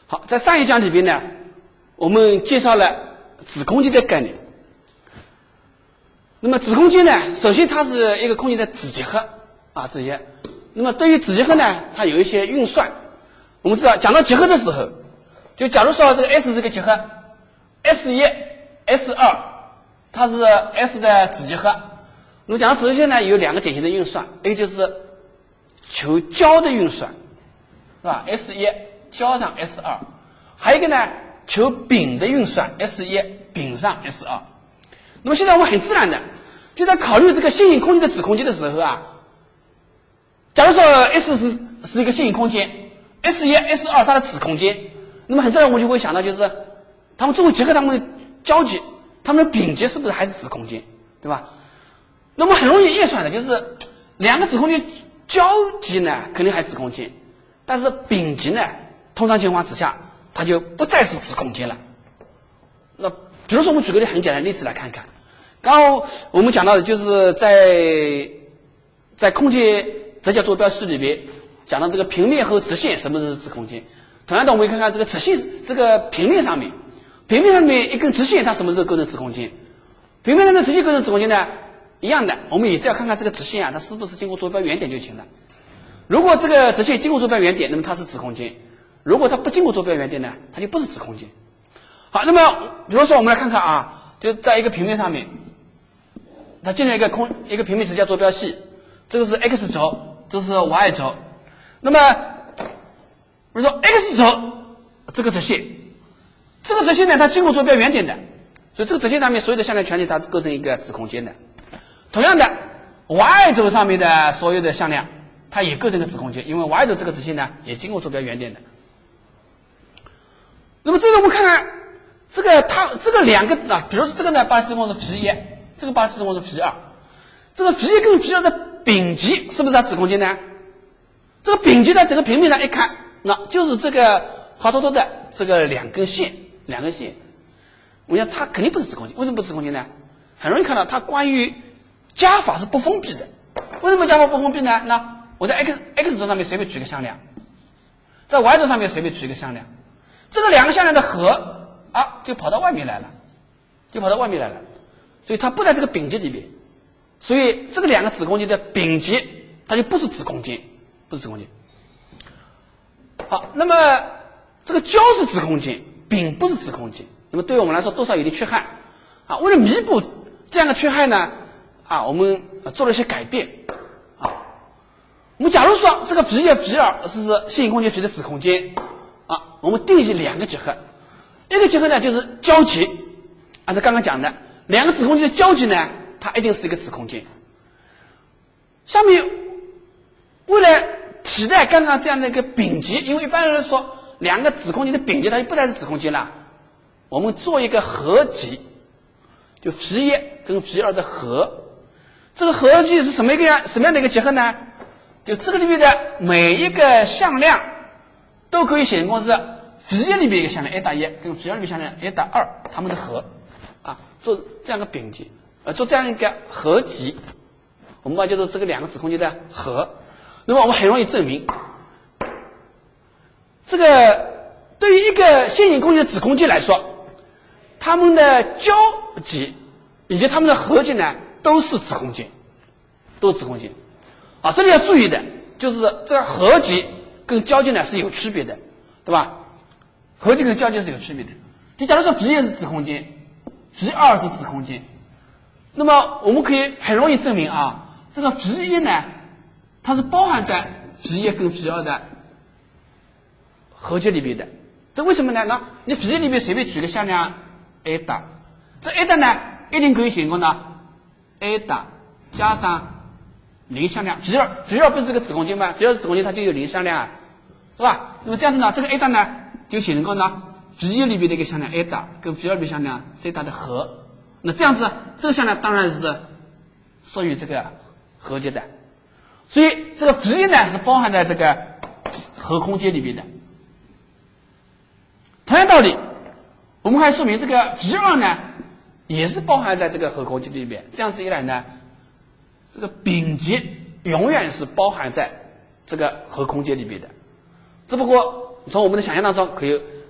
好，在上一讲里边呢，我们介绍了子空间的概念。那么子空间呢，首先它是一个空间的子集合啊，子集合。那么对于子集合呢，它有一些运算。我们知道，讲到集合的时候，就假如说这个 S 是个集合 ，S1、S2， 它是 S 的子集合。那么讲到子集合呢，有两个典型的运算，一个就是求交的运算，是吧 ？S1 交上 S2， 还有一个呢，求丙的运算 S1 丙上 S2。那么现在我们很自然的就在考虑这个线性空间的子空间的时候啊，假如说 S 是一个线性空间 ，S1、S2 是它的子空间，那么很自然我们就会想到，就是它们作为集合，它们的交集，它们的丙集是不是还是子空间，对吧？那么很容易验算的就是两个子空间交集呢，肯定还是子空间，但是丙集呢，通常情况之下，它就不再是子空间了。那比如说我们举个很简单的例子来看看。刚刚我们讲到的就是在空间折角坐标系里边讲到这个平面和直线什么是子空间。同样的，我们看看这个直线，这个平面上面一根直线它什么时候构成子空间？平面上的直线构成子空间呢，一样的，我们也只要看看这个直线啊，它是不是经过坐标原点就行了。如果这个直线经过坐标原点，那么它是子空间；如果它不经过坐标原点呢，它就不是子空间。好，那么比如说我们来看看啊，就在一个平面上面，它建立一个平面直角坐标系，这个是 x 轴，这是 y 轴。那么比如说 x 轴这个直线呢，它经过坐标原点的，所以这个直线上面所有的向量全体它是构成一个子空间的。同样的 y 轴上面的所有的向量它也构成个子空间，因为 y 轴这个直线呢也经过坐标原点的。那么这个我们看看这个两个啊，比如说这个呢巴西公是 P1， 这个巴西公是 P2， 这个 P1 跟 P2 的丙集是不是它子空间呢？这个丙集在整个平面上一看，那就是这个滑脱脱的这个两根线，我想它肯定不是子空间。为什么不是子空间呢？很容易看到它关于加法是不封闭的。为什么加法不封闭呢？那我在 x 轴上面随便取个向量，在 y 轴上面随便取一个向量，这个两个向量的和啊就跑到外面来了，所以它不在这个丙集里边，所以这个两个子空间的丙集它就不是子空间。好，那么这个交是子空间，丙不是子空间，那么对于我们来说多少有点缺憾啊。为了弥补这样的缺憾呢，啊，我们做了一些改变啊。我们假如说这个 P1、P2 是线性空间P的子空间啊，我们定义两个集合，一个集合呢就是交集，按照刚刚讲的两个子空间的交集呢，它一定是一个子空间。下面为了替代刚刚这样的一个丙集，因为一般人说两个子空间的丙集它就不再是子空间了，我们做一个合集，就 P1 跟 P2 的和。这个合集是什么样的一个结合呢？就这个里面的每一个向量都可以显成是 P1 里面一个向量 a 大1跟 P2 里面向量 a 大2它们的和啊，做这样一个丙集，做这样一个合集，我们把叫做这个两个子空间的和。那么我们很容易证明，这个对于一个线性空间的子空间来说，它们的交集以及它们的合集呢都是子空间，啊，这里要注意的就是这个合集跟交集呢是有区别的，对吧？合集跟交集是有区别的。就假如说 P1 是子空间 ，P2 是子空间，那么我们可以很容易证明啊，这个 P1 呢它是包含在 P1 跟 P2 的合集里边的。这为什么呢？那你 P1 里面随便取个向量 a 大，这 a 大呢一定可以显成呢 a 大加上零向量。P2 不是个子空间吗？P2是子空间，它就有零向量啊，是吧？那么这样子呢，这个 a 大呢就显成呢 P1 里边的一个向量 a 大跟 P2 里面向量 c 大的和。那这样子这个向量当然是属于这个合集的。所以这个 P1 呢是包含在这个和空间里面的。同样道理，我们还说明这个 P2 呢也是包含在这个和空间里面。这样子一来呢，这个丙集永远是包含在这个和空间里面的。只不过从我们的想象当中可以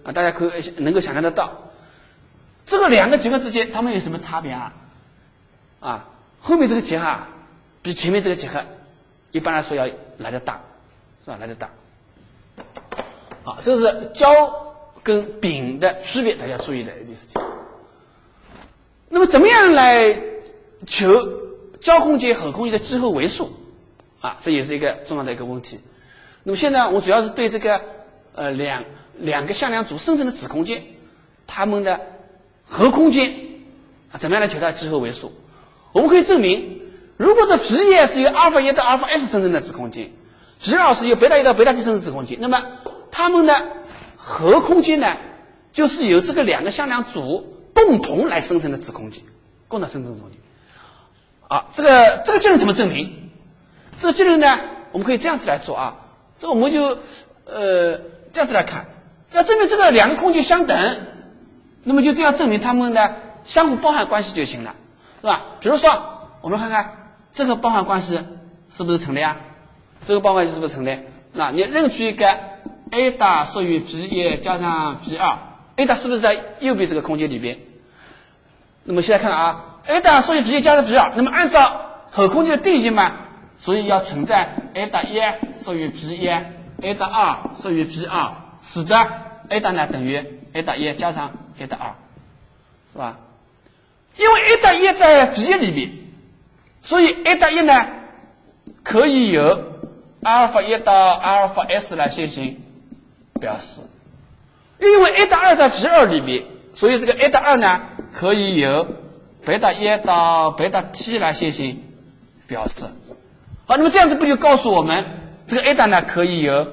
啊，大家能够想象得到，这个两个结合之间它们有什么差别啊？啊，后面这个结合啊，比前面这个结合一般来说要来得大，是吧？来得大。好，这是胶跟丙的区别，大家注意的一件事情。那么怎么样来求胶空间、锁空间的集合为数啊？这也是一个重要的一个问题。那么现在我主要是对这个两个向量组生成的子空间，它们的锁空间啊，怎么样来求它的集合为数？我们可以证明，如果这 P1 是由 α1 到 αs 生成的子空间， P2 是由β1到βt 生成的子空间，那么它们的锁空间呢，就是由这个两个向量组共同来生成的子空间，共同生成的子空间。啊，这个结论怎么证明？这个结论呢，我们可以这样子来做啊。这个我们就这样子来看，要证明这个两个空间相等，那么就这样证明它们的相互包含关系就行了，是吧？比如说，我们看看这个包含关系是不是成立啊？这个包含关系是不是成立？那你任取一个 a 大属于 P1 加上 P2，a 大是不是在右边这个空间里边？那么现在看啊。a 大属于 P1 加上 P2， 那么按照锁空间的定性嘛，所以要存在 a 大1属于 P1， a 大2属于 P2， 使得 a 大呢等于 a 大1加上 a 大2，是吧？因为 a 大1在 P1 里面，所以 a 大1呢可以由 α1 到 αs 来进行表示，因为 a 大2在 P2 里面，所以这个 a 大2呢可以由β1到βt 来进行表示。好，那么这样子不就告诉我们，这个 a 大呢可以由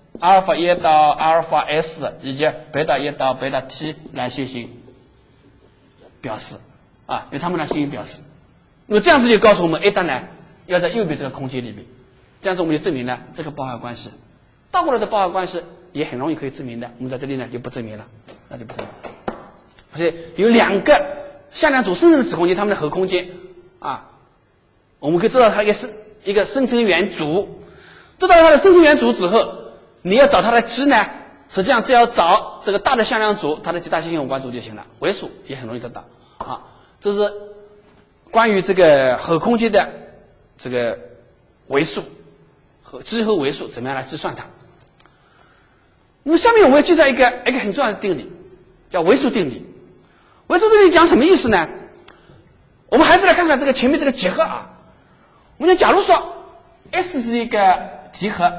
α1 到 αs 以及β1到βt 来进行表示啊，由它们来进行表示。那么这样子就告诉我们 a 大呢要在右边这个空间里面，这样子我们就证明了这个包含关系。倒过来的包含关系也很容易可以证明的，我们在这里呢就不证明了，那就不证明了。所以有两个向量组生成的子空间，它们的锁空间啊，我们可以得到它一个生成元组，得到它的生成元组之后，你要找它的积呢，实际上只要找这个大的向量组它的极大线性有关组就行了，为数也很容易得到啊。这是关于这个锁空间的这个为数和集合为数怎么样来计算它。那么下面我要介绍一个很重要的定理，叫为数定理。为数定理讲什么意思呢？我们还是来看看这个前面这个结合啊。我们讲，假如说 S 是一个集合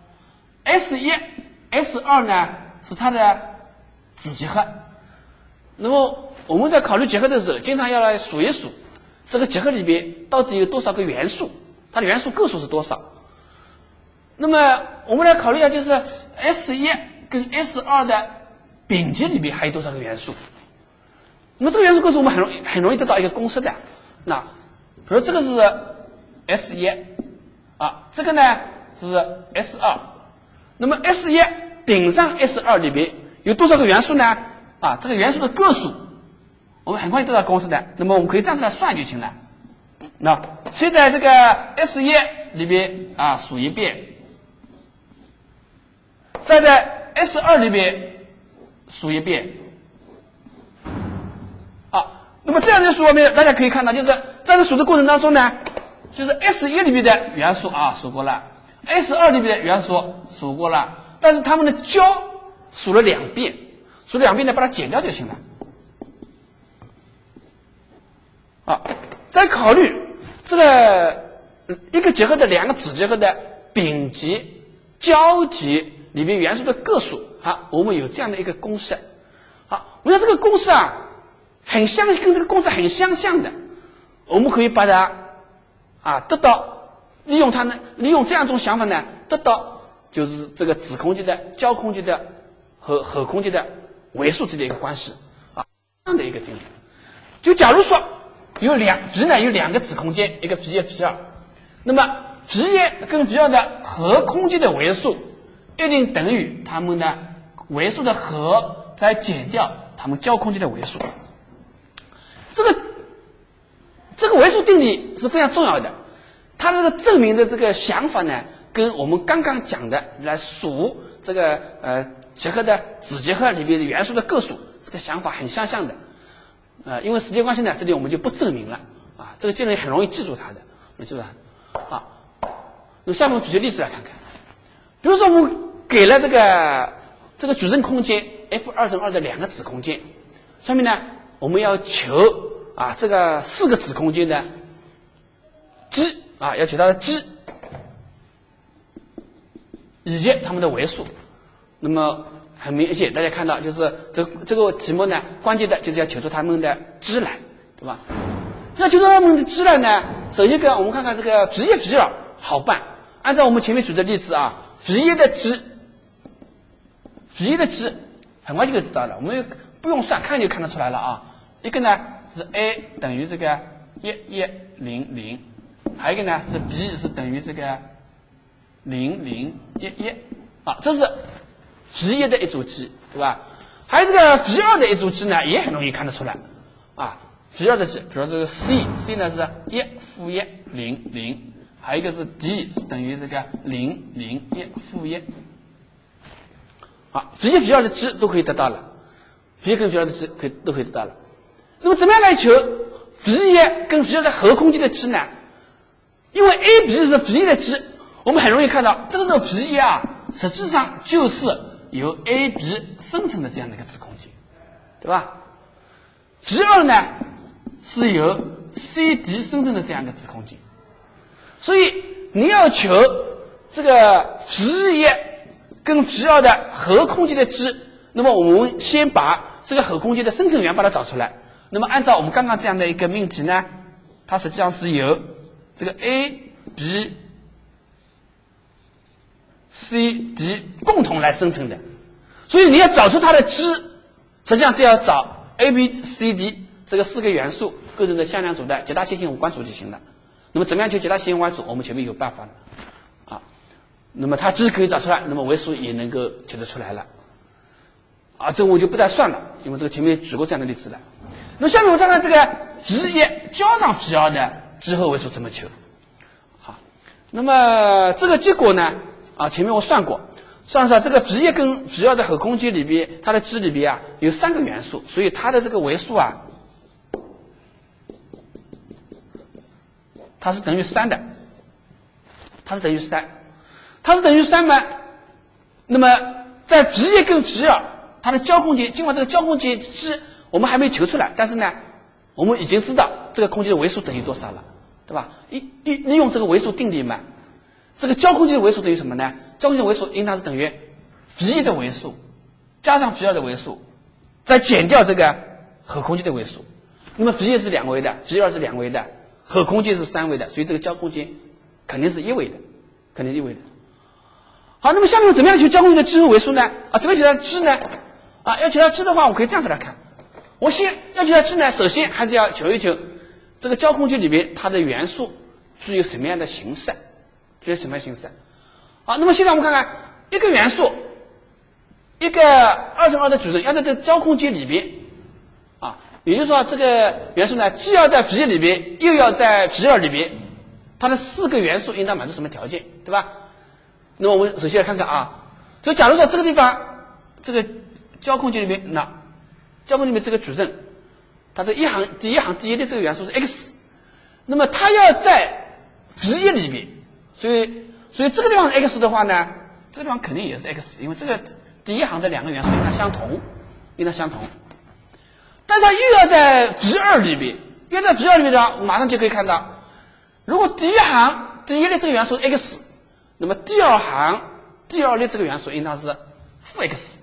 ，S1、S2 呢是它的子集合，那么我们在考虑结合的时候，经常要来数一数这个结合里边到底有多少个元素，它的元素个数是多少。那么我们来考虑一下，就是 S1 跟 S2 的丙级里边还有多少个元素。那么这个元素个数我们很容易得到一个公式的。那比如这个是 S1 啊，这个呢是 S2， 那么 S1 丙上 S2 里边有多少个元素呢？啊，这个元素的个数我们很快就得到公式的。那么我们可以这样子来算就行了。那先在这个 S1 里边啊数一遍，再在 S2 里边数一遍。那么这样的数面大家可以看到，就是在这数的过程当中呢，就是 S1 里面的元素啊数过了， S2 里面的元素数过了，但是它们的交数了2遍，数了2遍呢把它减掉就行了。啊，再考虑这个一个结合的两个子结合的丙级、交级里面元素的个数啊，我们有这样的一个公式。好，我想这个公式啊跟这个公式很相像的，我们可以把它啊得到利用这样一种想法呢，得到就是这个子空间的交空间的和锁空间的为数之间的一个关系啊，这样的一个定理。就假如说有两个子空间，一个 P1 P2， 那么 P1 跟 P2 的锁空间的为数一定等于它们的为数的和再减掉它们交空间的为数。这个为数定理是非常重要的，它这个证明的这个想法呢，跟我们刚刚讲的来数这个结合的子结合里面的元素的个数，这个想法很相像的。因为时间关系呢，这里我们就不证明了啊，这个技能很容易记住它的，记住它啊。那下面我举个例子来看看，比如说我们给了这个矩阵空间 F2乘2的两个子空间，下面呢我们要求啊这个4个子空间的 G 啊，要求它的 G 以及它们的维数。那么很明显，大家看到就是这个题目呢，关键的就是要求出它们的 G 来，对吧？要求出它们的 G 来呢，首先我们看看这个 V1、V2好办，按照我们前面举的例子啊 ，V1 的 G 很快就可以知道了，我们不用算，看就看得出来了啊。一个呢是 A 等于这个1100，还有一个呢是 B 是等于这个0011啊，这是 V1 的一组 G， 对吧？还有这个 V2 的一组 G 呢，也很容易看得出来啊。V2 的 G， 比如这个 C 呢是1-100，还有一个是 D 是等于这个001-1。好 ，V1、V2 的 G 都可以得到了 ，V1 跟 V2 的 G 都可以得到了。那么怎么样来求 V1 跟 V2 的合空间的 G 呢？因为 A、B 是 V1 的 G， 我们很容易看到这个时候 V1 啊，实际上就是由 A、B 生成的这样的一个子空间，对吧 ？V2 呢是由 C、D 生成的这样一个子空间，所以你要求这个 V1 跟 V2 的合空间的 G， 那么我们先把这个合空间的生成源把它找出来。那么按照我们刚刚这样的一个命题呢，它实际上是由这个 A、B、C、D 共同来生成的，所以你要找出它的 G， 实际上只要找 A、B、C、D 这个4个元素构成的向量组的极大线性无关组就行了。那么怎么样求极大线性无关组？我们前面有办法了啊。那么它 G 可以找出来，那么维数也能够求得出来了啊。这我就不再算了，因为这个前面举过这样的例子了。那么下面我再看这个 V1 加上 V2 的G和维数怎么求啊？那么这个结果呢啊，前面我算过，算这个 V1 跟 V2 的合空间里边，它的 G 里边啊有3个元素，所以它的这个维数啊，它是等于3的，它是等于3嘛？那么在 V1 跟 V2 它的交空间，尽管这个交空间 G 我们还没求出来，但是呢，我们已经知道这个空间的维数等于多少了，对吧？利用这个维数定理嘛，这个交空间的维数等于什么呢？交空间的维数应当是等于 V1 的维数加上 V2 的维数，再减掉这个合空间的维数。那么 V1 是2维的 ，V2 是2维的，合空间是3维的，所以这个交空间肯定是1维的，肯定是1维的。好，那么下面怎么样求交空间的 G 和维数呢？啊，怎么样求它 G 呢？啊，要求它 G 的话，我可以这样子来看。我先要求它 G 呢，首先还是要求一求这个交空间里面它的元素具有什么样的形式，好，那么现在我们看看一个元素，一个2乘2的矩阵要在这个交空间里边啊，也就是说这个元素呢，既要在 V1 里边，又要在 V2 里边，它的4个元素应当满足什么条件，对吧？那么我们首先来看看啊，就假如说这个地方这个交空间里面，那交空间里面这个矩阵，它这第一行第一列这个元素是 x， 那么它要在 V1 里边，所以这个地方是 x 的话呢，这个地方肯定也是 x， 因为这个第一行的2个元素应当相同，但它又要在 V2 里边，的话，马上就可以看到，如果第一行第一列这个元素是 x， 那么第二行第二列这个元素应当是负 x，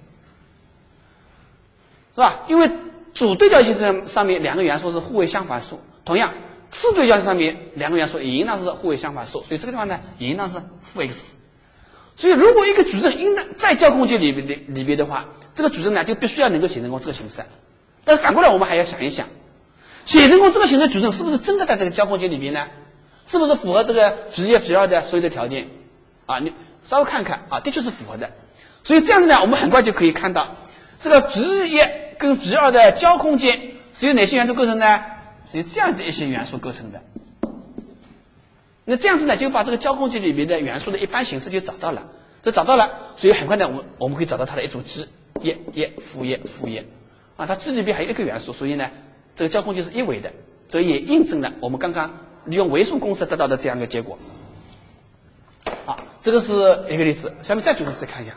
是吧？因为主对角线上面2个元素是互为相反数，同样次对角线上面2个元素也应当是互为相反数，所以这个地方呢也应当是负 x。所以如果一个矩阵应当在交空间里边的话，这个矩阵呢就必须要能够写成功这个形式。但是反过来我们还要想一想，写成功这个形式矩阵是不是真的在这个交空间里边呢？是不是符合这个 V1、V2 的所有的条件啊？你稍微看看啊，的确是符合的。所以这样子呢，我们很快就可以看到这个 V1跟 V2 的交空间是由哪些元素构成呢？是由这样的一些元素构成的。那这样子呢，就把这个交空间里面的元素的一般形式就找到了。 这找到了，所以很快呢，我们可以找到它的一组基，液负液啊，它基里边还有一个元素，所以呢，这个交空基是一维的，这也印证了我们刚刚利用维数公式得到的这样一个结果。啊，这个是一个例子，下面再举个例子看一下。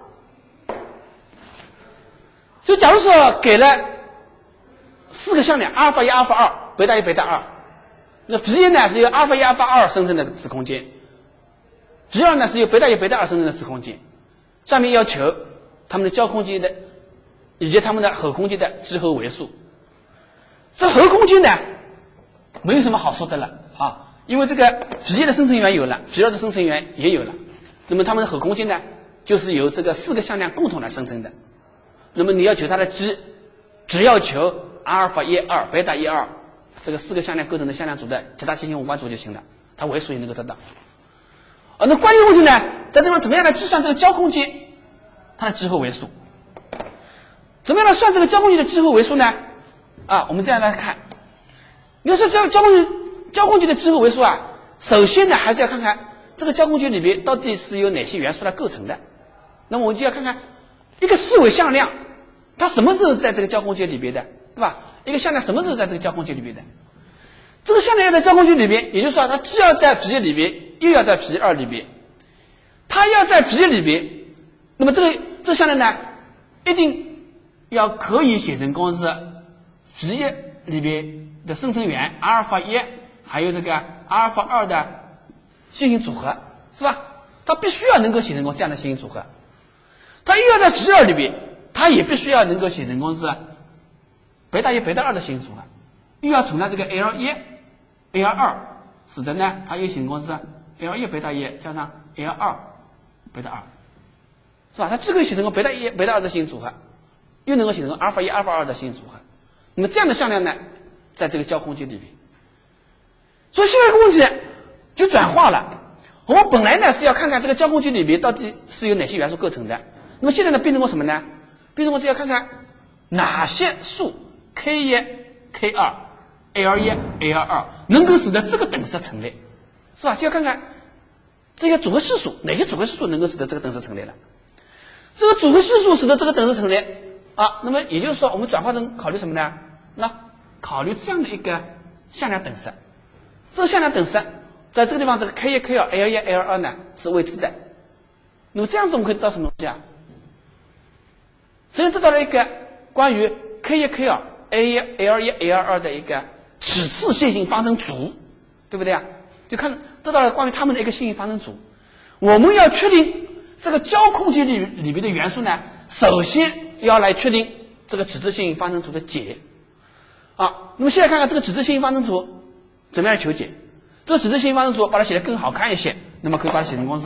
就假如说给了4个向量，阿尔法1、阿尔法2、贝塔1、贝塔2，那 V1 呢是由阿尔法1、阿尔法2生成的子空间。V2 呢是由贝塔1、贝塔2生成的子空间，下面要求它们的交空间的以及它们的后空间的集合维数。这后空间呢没有什么好说的了啊，因为这个 V1 的生成源有了， V2 的生成源也有了，那么它们的后空间呢就是由这个4个向量共同来生成的。那么你要求它的基，只要求阿尔法1、2、贝塔1、2这个4个向量构成的向量组的其他线性无关组就行了，它维数也能够得到。那关键问题呢，在这地方怎么样来计算这个交空间它的集合维数？怎么样来算这个交空间的集合维数呢？啊，我们这样来看，你说这交空间的集合维数啊，首先呢还是要看看这个交空间里边到底是由哪些元素来构成的。那么我们就要看看一个四维向量，它什么时候在这个交空间里边的，对吧？一个向量什么时候在这个交空间里边的？这个向量要在交空间里边，也就是说它既要在 P1 里边，又要在 P2 里边。它要在 P1 里边，那么这个向量呢，一定要可以写成公式 P1 里边的生成源阿尔法1还有这个阿尔法2的线性组合，是吧？它必须要能够写成这样的线性组合。它又要在 P2 里边，它也必须要能够写成公式贝塔1、贝塔2的线性组合，又要存在这个 L1、L2， 使得呢它又写成公式 L1 贝塔1加上 L2 贝塔2，是吧？它既可以写成个贝塔1、贝塔2的线性组合，又能够写成阿尔法1、阿尔法2的线性组合。那么这样的向量呢，在这个交空间里边，所以现在这个问题呢就转化了。我们本来呢是要看看这个交空间里边到底是由哪些元素构成的，那么现在呢变成过什么呢？变成过是要看看哪些数 K1、K2、L1、L2 能够使得这个等式成立，是吧？就要看看这些组合系数，哪些组合系数能够使得这个等式成立了。这个组合系数使得这个等式成立啊，那么也就是说我们转化成考虑什么呢？那考虑这样的一个向量等式，这个向量等式在这个地方这个 K1、K2、L1、L2 呢是未知的。那么这样子我们可以得到什么东西啊？首先得到了一个关于 K1、K2、L1、L2 的一个尺次线性方程组，对不对啊？就看得到了关于它们的一个线性方程组。我们要确定这个交空间里边的元素呢，首先要来确定这个尺次线性方程组的解啊。那么现在看看这个尺次线性方程组怎么样求解？这个尺次线性方程组把它写得更好看一些，那么可以把它写成公式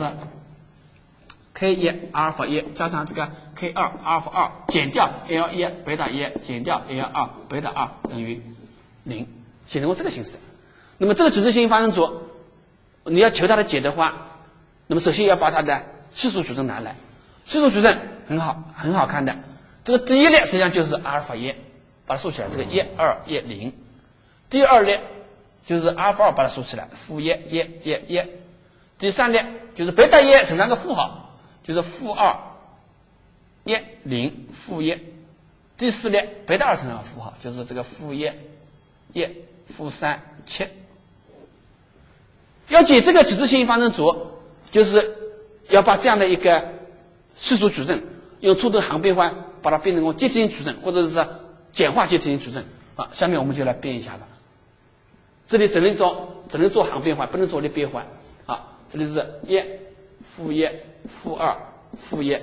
K1 阿尔法1加上这个 K2 阿尔法2减掉 L1 贝塔1减掉 L2 贝塔2等于0，写成过这个形式。那么这个尺次线性方程组你要求它的解的话，那么首先要把它的系数矩阵拿来。系数矩阵很好看的，这个第一列实际上就是阿尔法1，把它竖起来，这个1、2、1、0。第二列就是阿尔法2，把它竖起来，负1。第三列就是贝塔1乘上个负号，就是负2、1、0、负1。第四列贝塔2乘上个负号，就是这个负1、负3、7。要解这个尺次线性方程组，就是要把这样的一个系数矩阵用初等行变换把它变成阶梯性矩阵，或者是简化阶梯性矩阵啊。下面我们就来变一下吧。这里只能做行变换，不能做列变换啊。这里是1、负1、负2、负1，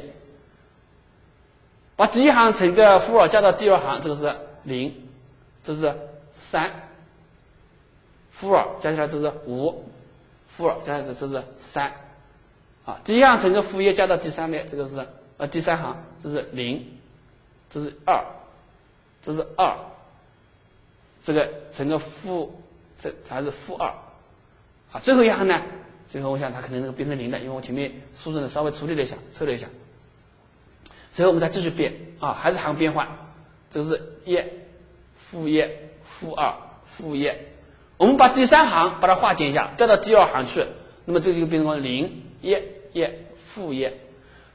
把第一行乘个负2加到第二行，这个是0，这是3，负2加起来这是5，负2加起来这是3啊。第一行乘个负1加到第三列，这个是第三行，这是0，这是2，这是2，这个乘个这还是负2啊。最后一行呢，最后我想它可能能够变成0的，因为我前面数字呢稍微处理了一下，测了一下。随后我们再继续变啊，还是行变换，这是1、负1、负2、负1。我们把第三行把它化简一下，调到第二行去，那么这就变成0、1、负1、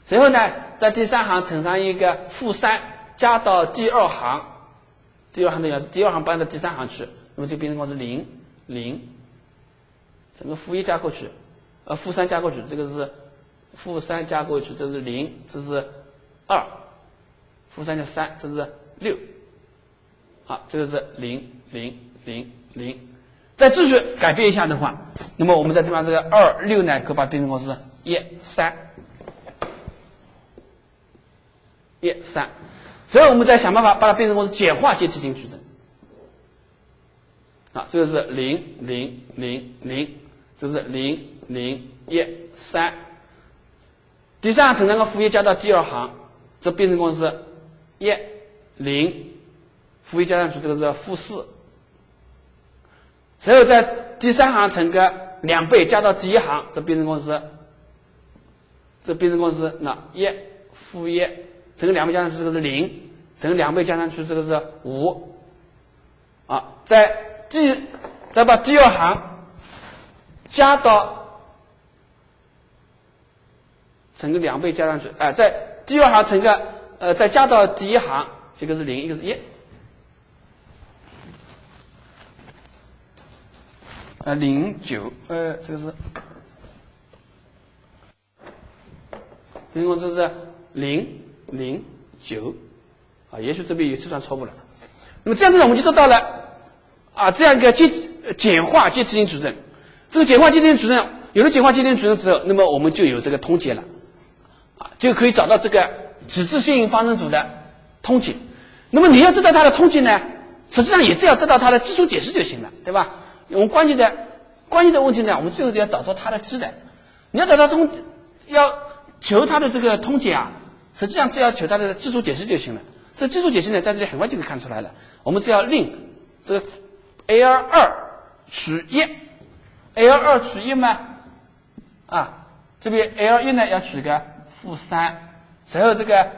随后呢，在第3行乘上一个-3加到第2行，第2行等于第2行搬到第3行去，那么就变成是0 0，整个-1加过去，-3加过去，这个是-3加过去，这是0，这是2，-3加3，这是6，好，这个是0 0 0 0。再继续改变一下的话，那么我们在这边这个2 6呢，可以把它变成是1 3 1 3，所以我们再想办法把它变成是简化阶梯型矩阵。啊，这个是0 0 0 0，这是0 0 1 3，第3行乘上个-1加到第2行，这变成是1 0，-1加上去，这个是-4，随后在第3行乘个2倍加到第1行，这变成是那1 -1，乘个2倍加上去，这个是0，乘个2倍加上去，这个是5，啊，再把第2行加到乘个2倍加上去，在第2行乘个再加到第1行，一个是0，一个是1。0 9，这个是这是0 0 9，啊，也许这边有计算错误了。那么这样子呢，我们就得到了这样一个简化阶梯型矩阵。这个简化阶梯型矩阵有了简化阶梯型矩阵之后，那么我们就有这个通解了，就可以找到这个几次线性方程组的通解。那么你要知道它的通解呢，实际上也只要得到它的基础解释就行了，对吧？我们关键的问题呢，我们最后是要找出它的值的。你要找到要求它的这个通解实际上只要求它的基础解释就行了。这基础解释呢，在这里很快就可以看出来了。我们只要令这个 L2 取1，L2 取1嘛，这边 L1 呢要取个-3，随后这个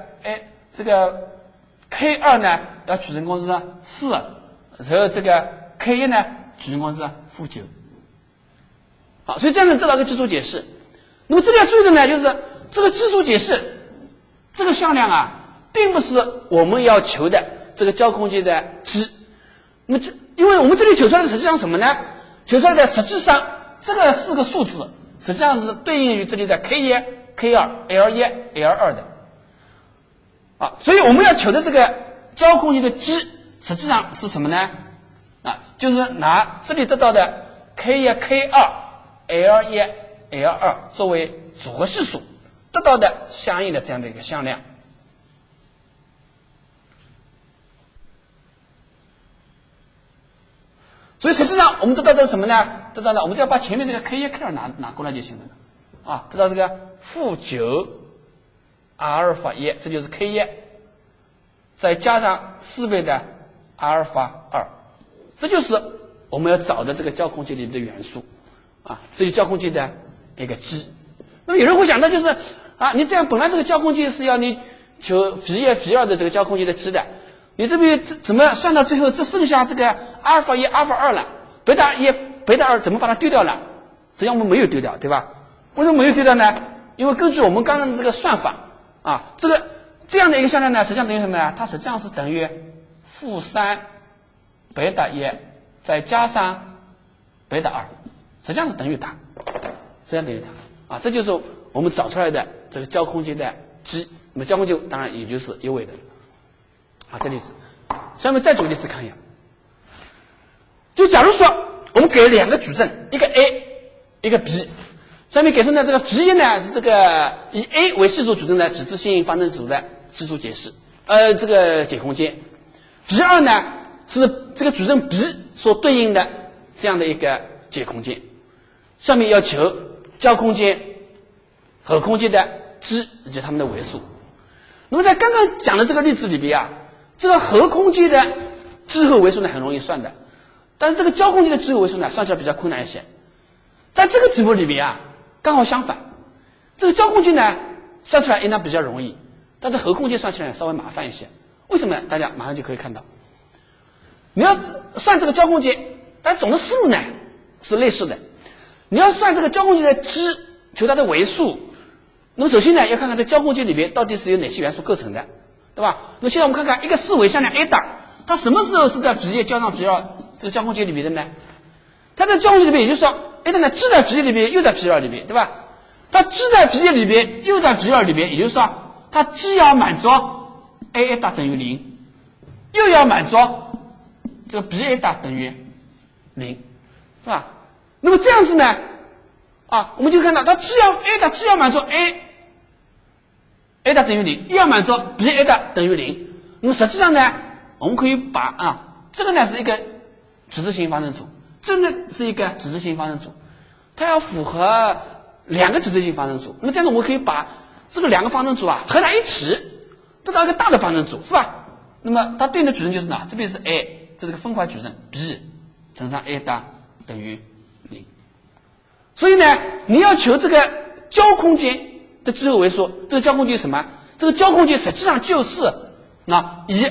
K2 呢要取成是4，随后这个 K1 呢取成是-9。好，所以这样能得到一个基础解释。那么这里要注意的呢，就是这个基础解释这个向量并不是我们要求的这个交空间的值。那么因为我们这里求出来的实际上什么呢？求出来的实际上这个4个数字实际上是对应于这里的 K1、K2、L1、L2 的。所以我们要求的这个交空间的值实际上是什么呢？就是拿这里得到的 K1、K2、L1、L2 作为组合系数得到的相应的这样的一个向量。所以实际上我们得到的什么呢？得到的我们只要把前面这个 K1、K2 拿过来就行了。得到这个-9阿尔法1，这就是 K1， 再加上4倍的阿尔法2，这就是我们要找的这个交空间里的元素这就是交空间的一个积。那么有人会想到就是你这样本来这个交空间是要你求 V1、V2 的这个交空间的积的，你这边怎么算到最后只剩下这个阿尔法1、阿尔法2了，贝塔1、贝塔2怎么把它丢掉了？实际上我们没有丢掉，对吧？为什么没有丢掉呢？因为根据我们刚刚的这个算法这样的一个向量呢，实际上等于什么呢？它实际上是等于-3贝塔1再加上贝塔2，实际上是等于它，这就是我们找出来的这个交空间的积。那么交空间当然也就是一维的了。这例子，下面再举个例子看一下。就假如说我们给两个矩阵，一个 A 一个 B， 下面给出呢这个 B1 呢是这个以 A 为系数矩阵的几次线性方程组的基础解释，这个解空间。B2 呢是这个矩阵 B 所对应的这样的一个解空间。上面要求交空间和空间的积以及它们的维数。那么在刚刚讲的这个例子里边这个和空间的积和维数呢很容易算的，但是这个交空间的积和维数呢算起来比较困难一些。在这个题目里面刚好相反，这个交空间呢算出来应当比较容易，但是和空间算起来稍微麻烦一些。为什么呢？大家马上就可以看到，你要算这个交空间，但总的思路呢是类似的。你要算这个交空间的积，求它的维数， 那么首先呢，要看看这交控阶里边到底是由哪些元素构成的，对吧？那么现在我们看看一个四维向量 A 大，它什么时候是在直液交上直二这个交控阶里边的呢？它在交控阶里边，也就是说 A 大呢只在直液里边，又在直二里边，对吧？它只在直液里边，又在直二里边，也就是说它既要满足 A 大等于0，又要满足这个 B A 大等于0，是吧？那么这样子呢，我们就看到它既要满足 A 大等于0，又要满足 B A 大等于0。那么实际上呢，我们可以把这个呢是一个指字形方程组，这个呢是一个指字形方程组，它要符合两个指字形方程组。那么这样子我们可以把这个两个方程组合在一起，得到一个大的方程组，是吧？那么它对应的矩阵就是哪？这边是 A， 这是个分块矩阵 B 乘上 A 大等于0。所以呢，你要求这个交空间的之后维数，这个交空间是什么？这个交空间实际上就是以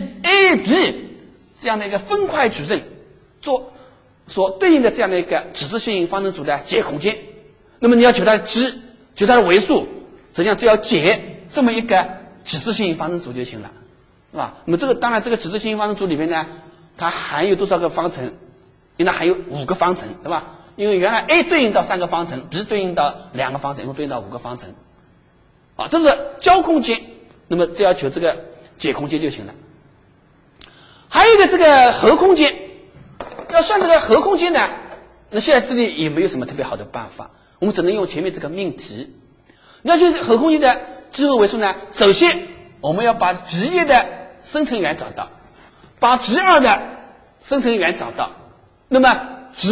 AB 这样的一个分块矩阵做所对应的这样的一个指字形方程组的解空间。那么你要求它的值，求它的维数，实际上只要解这么一个指字形方程组就行了，是吧？那么这个当然这个指字形方程组里面呢，它含有多少个方程？应该含有5个方程，对吧？因为原来 A 对应到3个方程， B 对应到2个方程，一共对应到5个方程。这是交空间，那么只要求这个解空间就行了。还有一个这个和空间，要算这个和空间呢，那现在这里也没有什么特别好的办法，我们只能用前面这个命题。你要求和空间的之后维数呢，首先我们要把 B1 的生成源找到，把 B2 的生成源找到，那么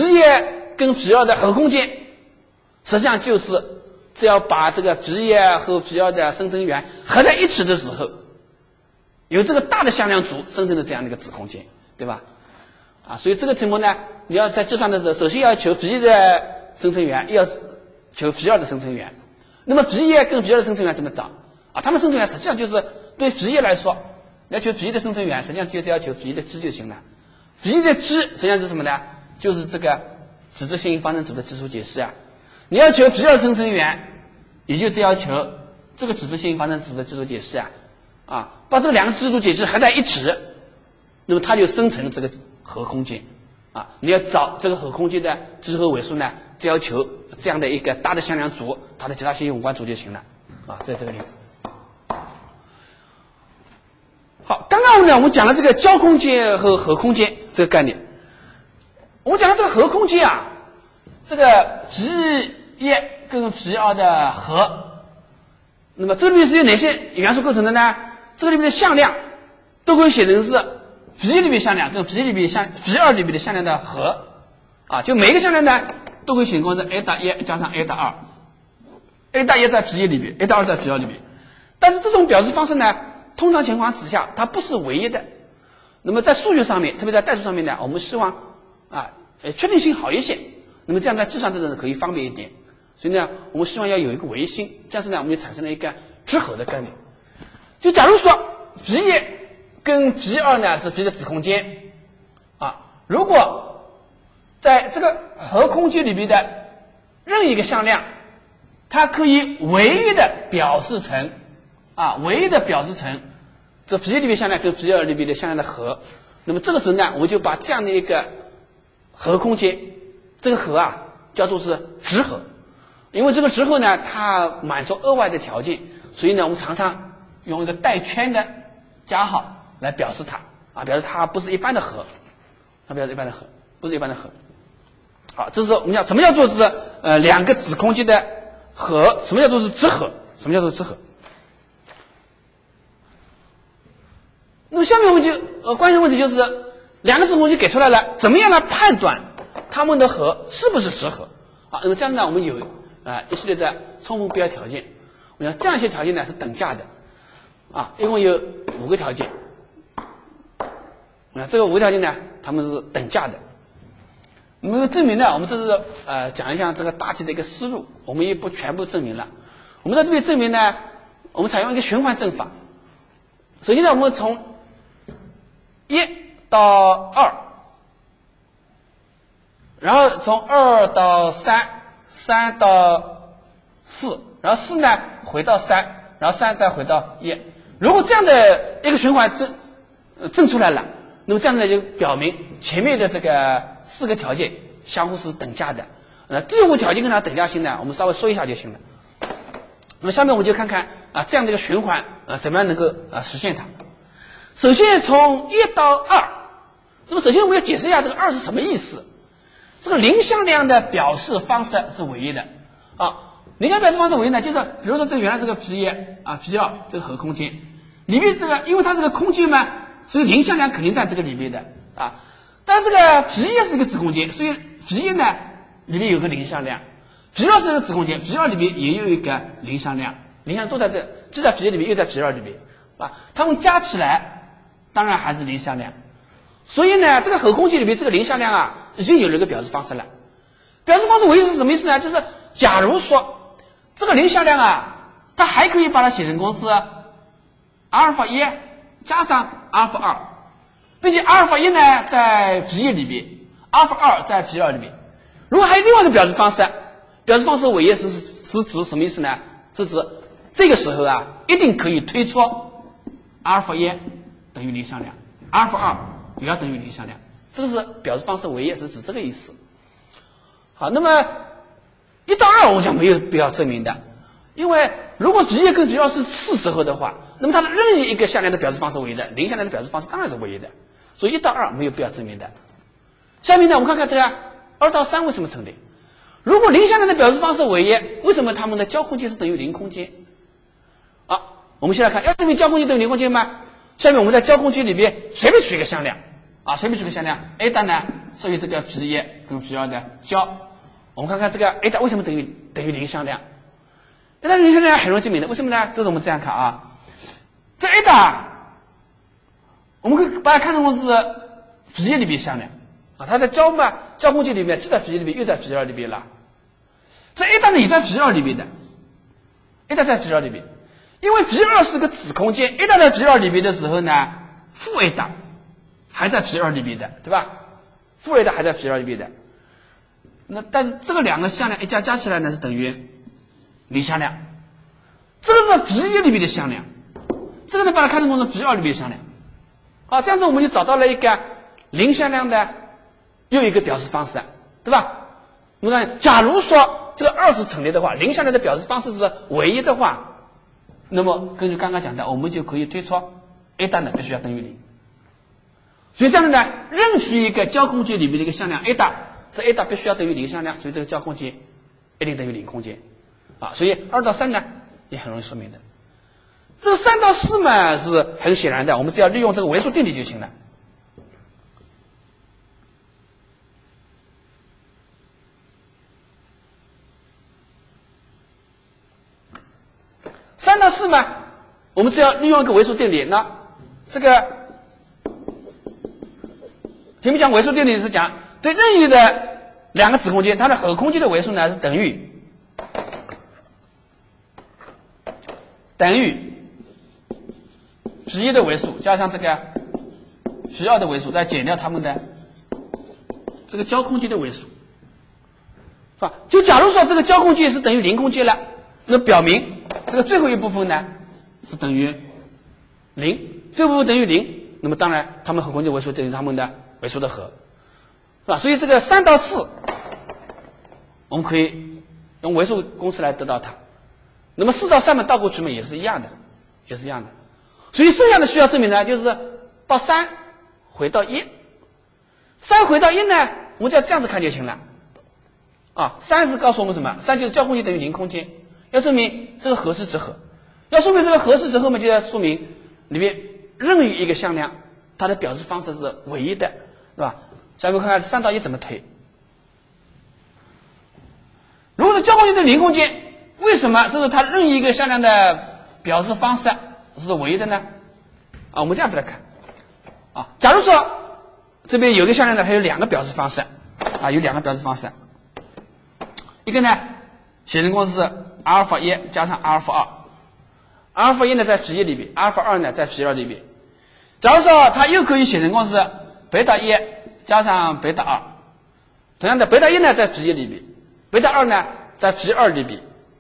B1 跟 B2 的和空间实际上就是只要把这个 B1 和 B2 的生成源合在一起的时候，有这个大的向量组生成的这样的一个子空间，对吧？所以这个题目呢，你要在计算的时候，首先要求 B1 的生成源，要求 B2 的生成源。那么 B1 跟 B2 的生成源怎么找？它们生成源实际上就是对 B1 来说，要求 B1 的生成源，实际上就只要求 B1 的值就行了。B1 的值实际上是什么呢？就是这个指字形方程组的基础解释你要求 B2 的生成源，也就只要求这个指字形方程组的基础解释把这两个基础解释合在一起，那么它就生成这个和空间你要找这个和空间的集合尾数呢，只要求这样的一个大的向量组，它的其他线性无关组就行了这是这个例子。好，刚刚呢我们讲了这个交空间和和空间这个概念。我们讲了这个和空间这个 B1 跟 B2 的和，那么这里面是由哪些元素构成的呢？这里面的向量都可以写成是 B1 里面向量跟 B2 里面的向量的和就每一个向量呢都可以写成是 A 大1加上 A 大2，A 大1在 B1 里面， A 大2在 B2 里面。但是这种表示方式呢，通常情况之下它不是唯一的。那么在数学上面，特别在代数上面呢，我们希望确定性好一些，那么这样在计算的时候可以方便一点。所以呢，我们希望要有一个唯心，这样子呢，我们就产生了一个之和的概念。就假如说 B1 跟 B2 呢是 B 的子空间如果在这个和空间里面的任意一个向量，它可以唯一的表示成这 B1 里面向量跟 B2 里面的向量的和，那么这个时候呢，我们就把这样的一个和空间，这个和叫做是直和。因为这个直和呢，它满足额外的条件，所以呢，我们常常用一个带圈的加号来表示它表示它不是一般的和，不是一般的和。好，这是我们讲什么叫做是两个子空间的和，什么叫做是直和，什么叫做直和。那么下面我们就关键问题就是两个子空间给出来了，怎么样来判断它们的和是不是直和那么这样呢，我们有一系列的充分必要条件。我们讲这样一些条件呢是等价的一共有5个条件。这个5个条件呢，它们是等价的。那么证明呢，我们这是讲一下这个大体的一个思路，我们也不全部证明了。我们在这边证明呢，我们采用一个循环证法。首先呢，我们从1到2，然后从2到3，3到 4，然后4呢回到3，然后3再回到1。如果这样的一个循环证出来了，那么这样呢就表明前面的这个4个条件相互是等价的。第5个条件跟它等价性呢，我们稍微说一下就行了。那么下面我们就看看这样的一个循环怎么样能够实现它。首先从1到2，那么首先我要解释一下这个2是什么意思。这个零向量的表示方式是唯一的零向量表示方式唯一呢，就是比如说这原来这个 P1 这个核空间里面这个，因为它这个空间嘛，所以零向量肯定在这个里面的但是这个 P1 是一个子空间，所以 P1 呢里面有个零向量， P2 是一个子空间， P2 里面也有一个零向量，零向量都在这，既在 P1 里面又在 P2 里面它们加起来当然还是零向量。所以呢这个核空间里面这个零向量已经有了一个表示方式了。表示方式唯一是什么意思呢？就是假如说这个零向量它还可以把它写成公式阿尔法1加上阿尔法2，并且阿尔法1呢在 P1 里面，阿尔法2在 P2 里面。如果还有另外一个表示方式，表示方式唯一是指什么意思呢？是指这个时候一定可以推出阿尔法1等于零向量，阿尔法2也要等于零向量，这个是表示方式唯一，是指这个意思。好，那么1到2我讲没有必要证明的，因为如果P1跟P2是次之后的话，那么它的任意一个向量的表示方式唯一的，零向量的表示方式当然是唯一的，所以1到2没有必要证明的。下面呢我们看看这个2到3为什么成立。如果零向量的表示方式唯一，为什么它们的交空间是等于零空间我们先来看，要证明交空间等于零空间吗？下面我们在交空间里面随便取一个向量随便取个向量 a 大呢属于这个 P1 跟 P2 的交，我们看看这个 a 大为什么等于零向量。a 大零向量很容易证明的，为什么呢？这是我们这样看这 a 大我们可以把它看成是 P1 里面向量它在交空间里面既在 P1 里面又在 P2 里面了。这 a 大呢也在 P2 里面的， a 大在 P2 里面，因为 P2 是个子空间， a 大在 P2 里面的时候呢，负 a 大还在 P2 里面的，对吧？负 a 大还在 P2 里面的。那但是这个两个向量一加起来呢是等于零向量，这个是 P1 里面的向量，这个呢把它看成是 P2 里面的向量这样子我们就找到了一个零向量的又一个表示方式，对吧？我们看，假如说这个2是成立的话，零向量的表示方式是唯一的话，那么根据刚刚讲的，我们就可以推出 a 大呢必须要等于0。所以这样子呢，任取一个交空间里面的一个向量 a 大，这 a 大必须要等于零向量，所以这个交空间一定等于零空间所以2到3呢也很容易说明的。这3到4嘛是很显然的，我们只要利用这个维数定理就行了。3到4嘛，我们只要利用一个维数定理。那这个前面讲维数定理是讲对任意的两个子空间，它的核空间的维数呢是等于P1 的维数加上这个P2 的维数，再减掉它们的这个交空间的维数，是吧？就假如说这个交空间是等于零空间了，那表明这个最后一部分呢是等于0，最后一部分等于0，那么当然它们核空间维数等于它们的维数的和，是吧？所以这个3到4我们可以用维数公式来得到它。那么4到3嘛倒过去嘛也是一样的，所以剩下的需要证明呢就是到3回到1， 3回到1呢我们就要这样子看就行了3是告诉我们什么？3就是交空间等于零空间，要证明这个和是直和，要说明这个和是直和嘛，就要说明里面任意一个向量它的表示方式是唯一的，对吧？下面看看3到1怎么推。如果是交空间等于零空间，为什么这是它任意一个向量的表示方式是唯一的呢？我们这样子来看假如说这边有一个向量呢，它有两个表示方式有两个表示方式，一个呢写成公式是阿尔法1加上阿尔法2，阿尔法1呢在 P1 里边，阿尔法2呢在 P2 里边。假如说它又可以写成公式贝塔1加上贝塔2，同样的贝塔1呢在 P1 里边，贝塔2呢在 P2 里边。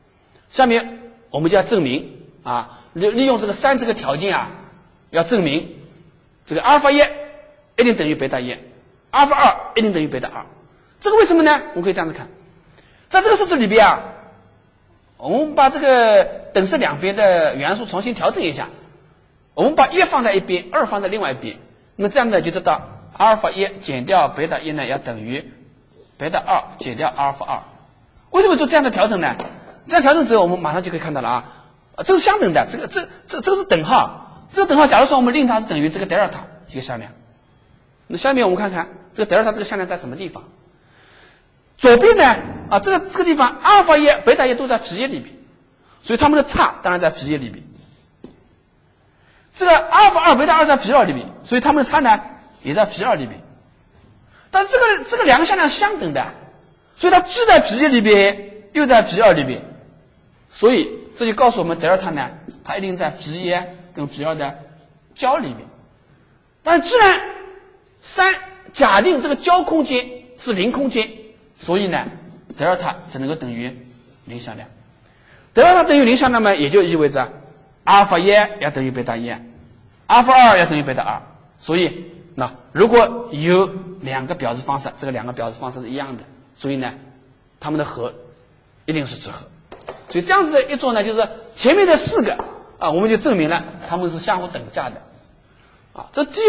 下面我们就要证明啊，利用这个3这个条件啊，要证明这个阿尔法1一定等于贝塔1，阿尔法2一定等于贝塔2。这个为什么呢？我们可以这样子看，在这个式子里边啊，我们把这个等式两边的元素重新调整一下，我们把1放在一边，2放在另外一边，那么这样呢就知道阿尔法1减掉贝塔1呢要等于贝塔2减掉阿尔法2。为什么做这样的调整呢？这样调整之后我们马上就可以看到了啊，这是相等的，这个是等号，这个等号假如说我们令它是等于这个德尔塔一个向量，那下面我们看看这个德尔塔这个向量在什么地方。左边呢啊，这个地方阿尔法1贝塔1都在皮1里边，所以它们的差当然在皮1里边。这个阿尔法2贝塔2在皮2里边，所以它们的差呢也在皮2里边。但是这个两个向量是相等的，所以它既在皮1里边又在皮2里边，所以这就告诉我们德尔塔呢它一定在皮1跟皮2的交里边。但既然3假定这个交空间是零空间，所以呢德尔塔只能够等于零向量。德尔塔等于零向量嘛，也就意味着阿尔法1要等于贝塔1，阿尔法2要等于贝塔2。所以那如果有两个表示方式，这个两个表示方式是一样的，所以呢它们的和一定是直和。所以这样子一做呢，就是前面的4个啊，我们就证明了它们是相互等价的啊。这第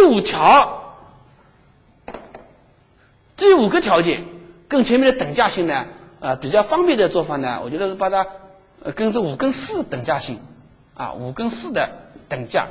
5个条件跟前面的等价性呢比较方便的做法呢，我觉得是把它跟这5跟4等价性啊，5跟4的等价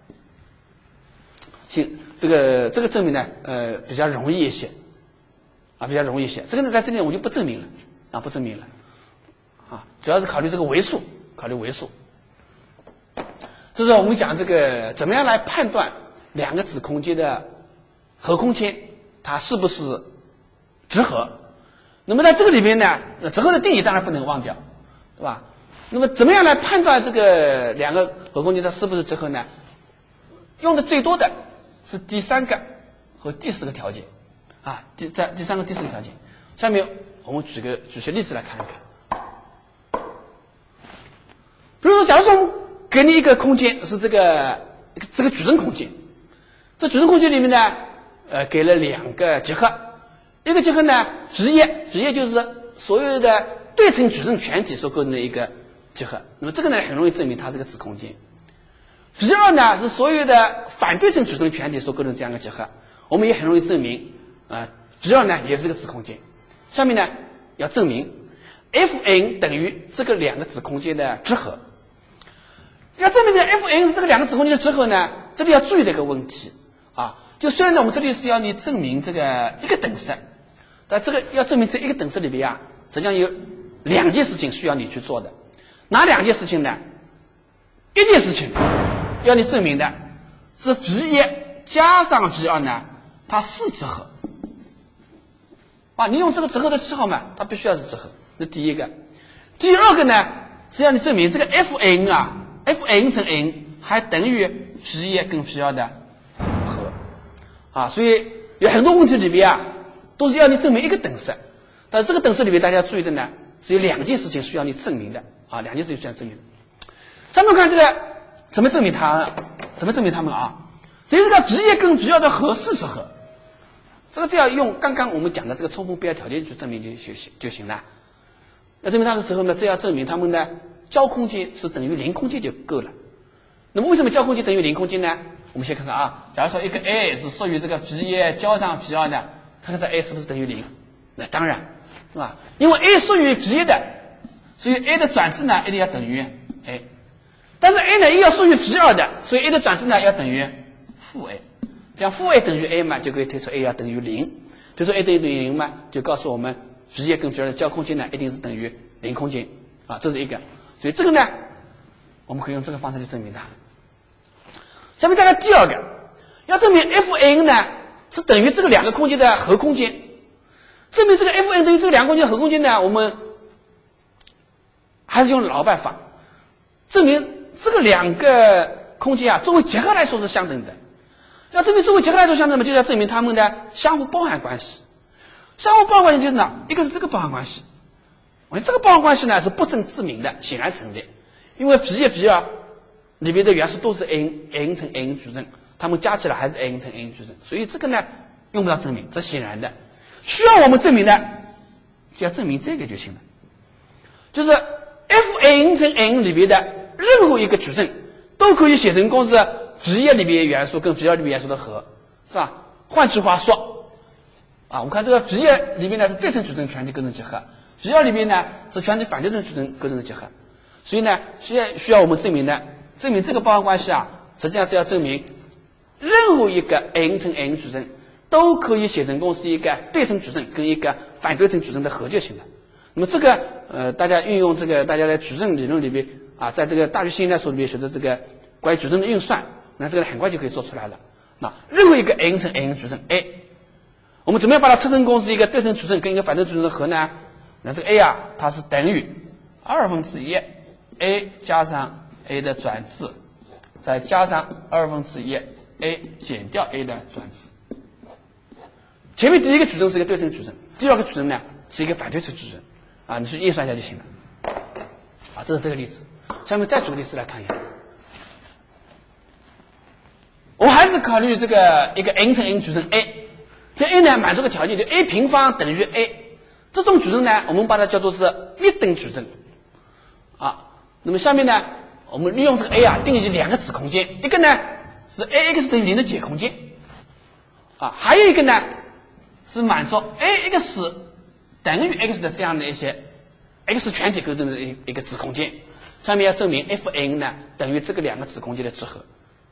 性，这个证明呢比较容易一些啊，比较容易一些。这个呢在这里我就不证明了啊，不证明了啊，主要是考虑这个维数，考虑维数。这是我们讲这个怎么样来判断两个子空间的和空间它是不是直和。那么在这个里面呢，直和的定义当然不能忘掉，对吧？那么怎么样来判断这个两个和空间它是不是直和呢？用的最多的是第3个和第4个条件啊，第3个第4个条件。下面我们举些例子来看一看。比如说假如说我们给你一个空间是这个矩阵空间，这矩阵空间里面呢给了2个集合，一个集合呢皮1就是所有的对称矩阵全体所构成的一个集合，那么这个呢很容易证明它是个子空间。皮2呢是所有的反对称矩阵全体所构成这样一个集合，我们也很容易证明皮2呢也是个子空间。下面呢要证明 Fn 等于这个2个子空间的直和。要证明这 Fn 是这个2个子空间的直和呢，这里要注意的一个问题啊，就虽然呢我们这里是要你证明这个一个等式，但这个要证明这一个等式里边实际上有2件事情需要你去做的。哪2件事情呢？一件事情要你证明的是皮1加上皮2呢它是直和啊，你用这个直和的记号嘛，它必须要是直和，这是第一个。第2个呢是要你证明这个 Fn 乘 n 还等于皮1跟皮2的和啊，所以有很多问题里边都是要你证明一个等式，但是这个等式里面大家注意的呢是有2件事情需要你证明的啊，2件事情需要证明的。下面看这个怎么证明它们啊？所以这个皮1跟皮2的和是直和，这个就要用刚刚我们讲的这个充分必要条件去证明就行了。要证明它是直和呢，这要证明它们的交空间是等于零空间就够了。那么为什么交空间等于零空间呢？我们先看看啊，假如说一个 A 是属于这个皮1交上皮2的，看看这 A 是不是等于0？那当然，是吧？因为 A 属于皮1的，所以 A 的转置呢一定要等于 A。但是 A 呢又要属于皮2的，所以 A 的转置呢要等于负 A。这样负 A 等于 A 嘛，就可以推出 A 要等于0。推出 A 等于0嘛，就告诉我们皮1跟皮2的交空间呢一定是等于零空间啊，这是一个。所以这个呢，我们可以用这个方式去证明它。下面再来第2个，要证明 Fn 呢是等于这个2个空间的和空间。证明这个 Fn 等于这个2个空间的和空间呢，我们还是用老办法，证明这个2个空间作为结合来说是相等的。要证明作为结合来说相等的，就要证明它们的相互包含关系。相互包含关系就是哪？一个是这个包含关系我们这个包含关系呢是不证自明的，显然成立，因为 P1 P2里面的元素都是 n 乘 n 矩阵，它们加起来还是 n 乘 n 矩阵，所以这个呢用不着证明，这显然的。需要我们证明的，就要证明这个就行了，就是 Fn 乘 n 里面的任何一个矩阵都可以写成公式 P1 里面元素跟 P2 里面元素的和，是吧？换句话说，我们看这个 P1 里面呢是对称矩阵全体构成集合，P2 里面呢是全体反对称矩阵构成的集合，所以呢需要我们证明的，证明这个包含关系实际上是要证明任何一个 n 乘 n 矩阵都可以写成公式一个对称矩阵跟一个反对称矩阵的和就行了。那么这个大家运用这个大家在矩阵理论里面在这个大学新代数里面学的这个关于矩阵的运算，那这个很快就可以做出来了。那任何一个 n 乘 n 矩阵 A， 我们怎么样把它测成公式一个对称矩阵跟一个反对矩阵的和呢？那这个 A 它是等于1/2 A 加上 A 的转置，再加上1/2 A 减掉 A 的转置。前面第一个矩阵是一个对称矩阵，第二个矩阵呢是一个反对称矩阵你去验算一下就行了这是这个例子。下面再举个例子来看一下，我还是考虑这个一个 n 乘 n 矩阵 A， 这 A 呢满足个条件，就 A 平方等于 A， 这种矩阵呢我们把它叫做是一等矩阵那么下面呢我们利用这个 A 定义两个子空间，一个呢是 AX 等于0的解空间还有一个呢是满足 AX 等于 X 的这样的一些 X 全体构成的一个子空间，上面要证明 Fn 呢等于这个两个子空间的集合。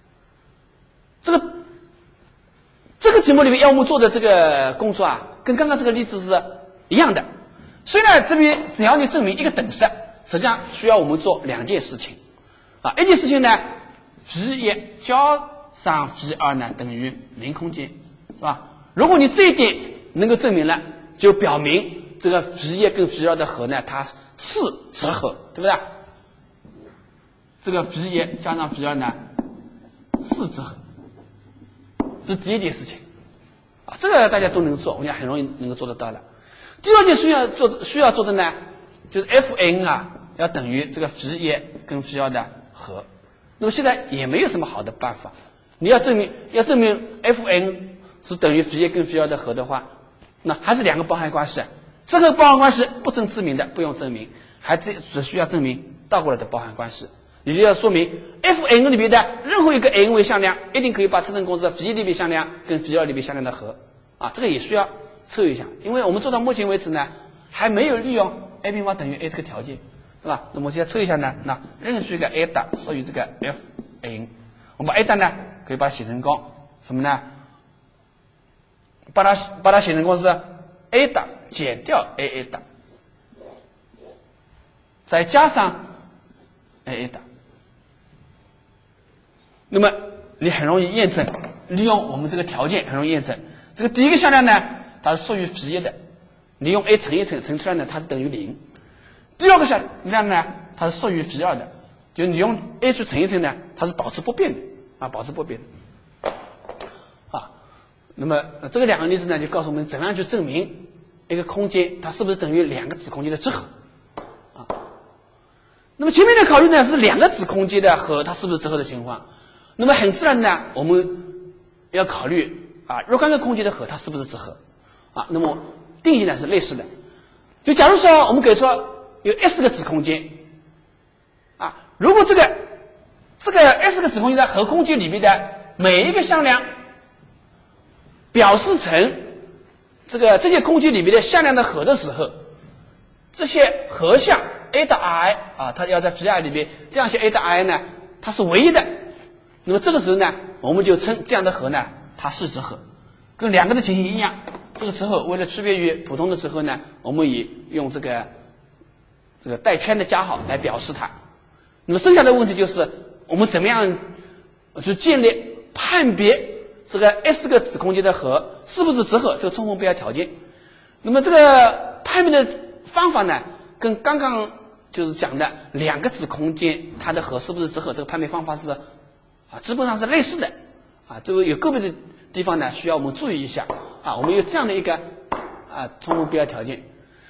这个题目里面要我们做的这个工作跟刚刚这个例子是一样的。虽然这边只要你证明一个等式，实际上需要我们做两件事情一件事情呢 P1 加上 P2 呢等于0空间，是吧？如果你这一点能够证明了，就表明这个 P1 跟 P2 的和呢它是直和，对不对？这个 P1 加上 P2 呢是直和，这是第一件事情这个大家都能做，我想很容易能够做得到了。第二件需要做的呢，就是 Fn 要等于这个 P1 跟 P2 的和。那么现在也没有什么好的办法，你要证明 Fn 是等于 P1 跟 P2 的和的话，那还是两个包含关系，这个包含关系不证自明的不用证明，只需要证明倒过来的包含关系，也就要说明 Fn 里面的任何一个 n 为向量一定可以把测证公式 P1 里面向量跟 P2 里面向量的和这个也需要测一下，因为我们做到目前为止呢还没有利用 a 平方等于 a 这个条件，是吧？那么现在测一下呢，那任何一个 a 大属于这个 Fn， 我们把 a 大呢可以把它写成公什么呢？把它写成公式 a 大减掉 aa 大，再加上 aa 大。那么你很容易验证，利用我们这个条件很容易验证。这个第一个向量呢，它是属于 P1 的，你用 a 乘一乘，乘出来呢它是等于0。第二个向量呢，它是属于 P2 的，就你用 a 去乘一乘呢，它是保持不变的保持不变的那么这个两个例子呢，就告诉我们怎么样去证明一个空间它是不是等于两个子空间的集合那么前面的考虑呢是两个子空间的和它是不是集合的情况。那么很自然呢，我们要考虑若干个空间的和它是不是集合那么定义呢是类似的。就假如说我们给出有 S 个子空间如果这个 S 个子空间的和空间里面的每一个向量表示成这些空间里面的向量的和的时候，这些和项 a 的 i 它要在 P2 里面这样写 a 的 i 呢，它是唯一的。那么这个时候呢，我们就称这样的和呢它是直和，跟两个的情形一样。这个直和为了区别于普通的直和呢，我们也用这个带圈的加号来表示它。那么剩下的问题就是我们怎么样去建立判别这个 S 个子空间的和是不是直和这个充分必要条件。那么这个判别的方法呢，跟刚刚就是讲的两个子空间它的和是不是直和这个判别方法是基本上是类似的这个有个别的地方呢需要我们注意一下我们有这样的一个充分必要条件。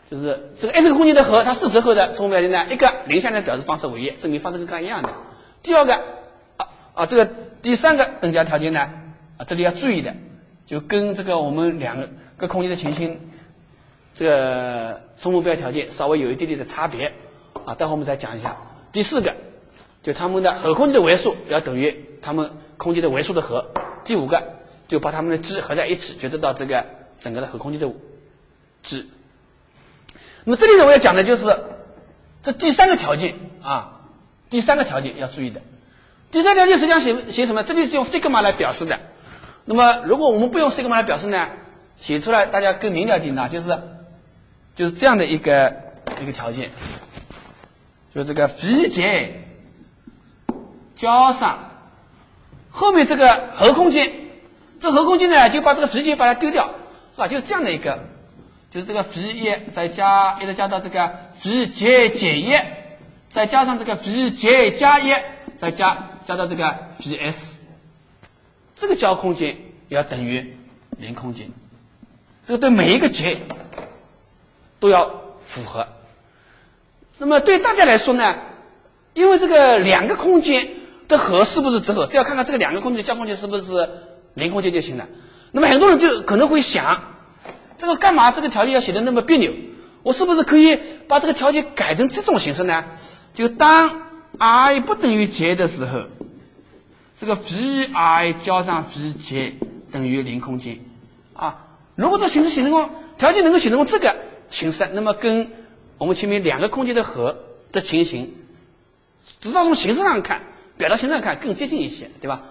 就是这个 S 个空间的和它是折合的充分表现呢，一个零下量表示方式为1，证明方式跟刚才一样的。第二个这个第三个等价条件呢这里要注意的，就跟这个我们两个空间的情形这个充分标条件稍微有一点点的差别待会我们再讲一下。第四个就它们的和空间的维数要等于它们空间的维数的和。第五个就把它们的值合在一起，就得到这个整个的和空间的值。那么这里呢我要讲的就是这第三个条件第三个条件要注意的。第三条件实际上写什么？这里是用 sigma 来表示的。那么如果我们不用 sigma 来表示呢，写出来大家更明了一点呢，就是这样的一个条件，就是这个 Vj 加上后面这个和空间，这和空间呢就把这个 Vj 把它丢掉，是吧？就是这样的一个，就是这个 V1 再加一直加到这个 Vj 减1，再加上这个 Vj 加1，再加到这个 Vs， 这个交空间要等于零空间，这个对每一个 j 都要符合。那么对大家来说呢，因为这个两个空间的和是不是折合，只要看看这个两个空间的交空间是不是零空间就行了。那么很多人就可能会想，这个干嘛这个条件要写的那么别扭？我是不是可以把这个条件改成这种形式呢？就当 i 不等于 j 的时候，这个 vi 加上 vj 等于零空间如果这形式写成条件能够写成这个形式，那么跟我们前面两个空间的和的情形，至少从形式上看，表达形式上看更接近一些，对吧？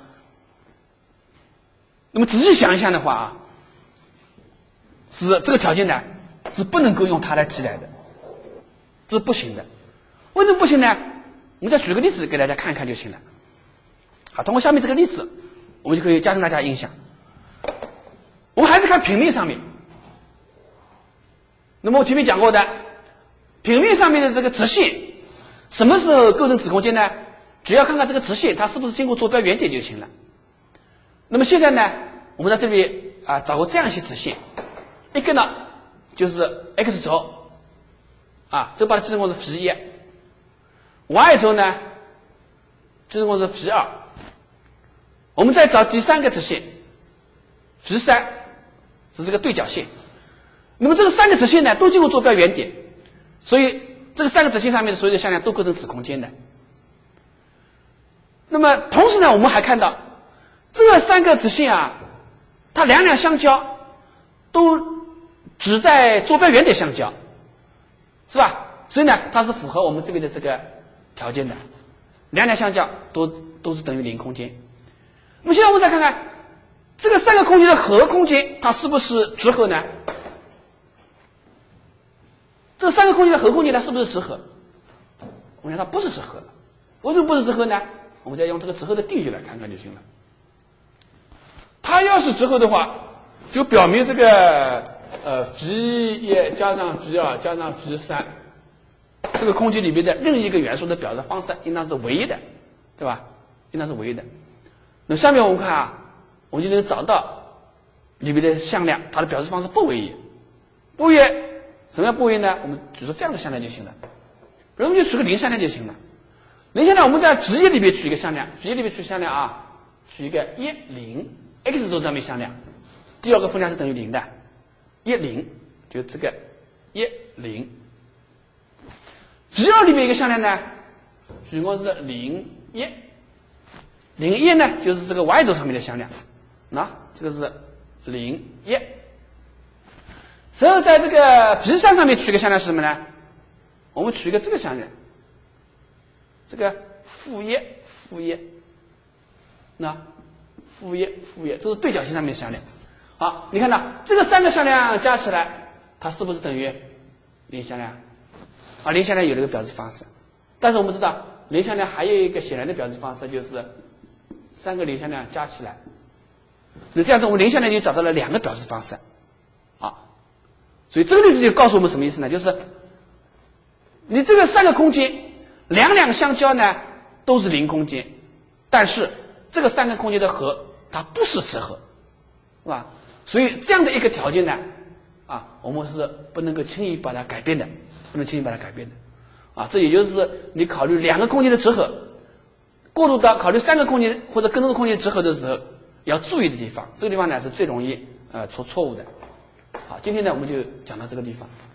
那么仔细想一下的话是这个条件呢是不能够用它来替代的，这是不行的。为什么不行呢？我们再举个例子给大家看一看就行了。好，通过下面这个例子，我们就可以加深大家印象。我们还是看平面上面。那么我前面讲过的，平面上面的这个直线什么时候构成子空间呢？只要看看这个直线它是不是经过坐标原点就行了。那么现在呢，我们在这里找个这样一些直线，一个呢就是 x 轴这把它计算公式 v1， y 轴呢计算公式 v2， 我们再找第三个直线 v3 是这个对角线。那么这个三个直线呢都经过坐标原点，所以这个三个直线上面的所有的向量都构成子空间的。那么同时呢，我们还看到这三个直线它两相交都只在坐标原点相交，是吧？所以呢它是符合我们这边的这个条件的，两相交都是等于零空间。那么现在我们再看看这个三个空间的和空间它是不是直合呢？这三个空间的和空间它是不是直合？我们看它不是直合的。为什么不是直合呢？我们再用这个直合的定义来看看就行了。它要是直合的话，就表明这个v1 加上 v2 加上 v3 这个空间里面的任意一个元素的表示方式应当是唯一的，对吧？应当是唯一的。那下面我们看我们就能找到里面的向量它的表示方式不唯一。不唯一什么叫不唯一呢？我们举出这样的向量就行了，比如我们就取个零向量就行了。零向量我们在直页里面取一个向量，直页里面取向量取一个1 0 x 轴上面向量，第二个分量是等于0的，1 0就这个1 0。V2 里面一个向量呢，取公是0 1， 0 1呢就是这个 y 轴上面的向量，这个是0 1。然后在这个 V3 上面取个向量是什么呢？我们取一个这个向量，这个负1，负1，这是对角线上面的向量。好，你看到这个三个向量加起来，它是不是等于零向量？零向量有这个表示方式，但是我们知道零向量还有一个显然的表示方式，就是三个零向量加起来。那这样子我们零向量就找到了两个表示方式。所以这个例子就告诉我们什么意思呢？就是你这个三个空间两相交呢都是零空间，但是这个三个空间的和它不是直合，是吧？所以这样的一个条件呢啊，我们是不能够轻易把它改变的，不能轻易把它改变的啊。这也就是你考虑两个空间的折合，过渡到考虑三个空间或者更多的空间折合的时候要注意的地方。这个地方呢是最容易出错误的。好，今天呢我们就讲到这个地方。